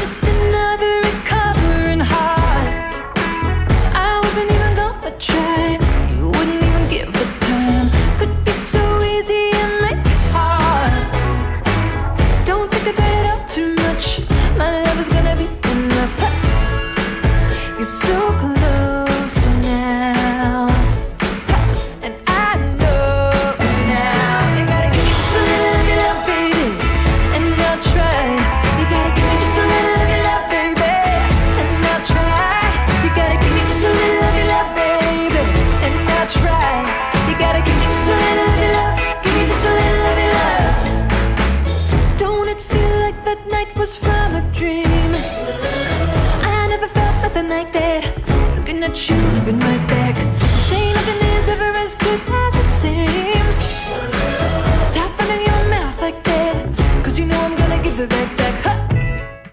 just another recovering heart. I wasn't even gonna try. You wouldn't even give the time. Could be so easy and make it hard. Don't think about it all too much. My love is gonna be enough. You're so close now, and I know now. You gotta give me just a little of your love, baby, and I'll try. You gotta give me just a little of your love, baby, and I'll try. You gotta give me just a little of your love, baby, and I'll try. You gotta give me just a little of your love. Give me just a little of your love. Don't it feel like that night was from a dream? I never felt nothing like that. Looking at you, looking right back.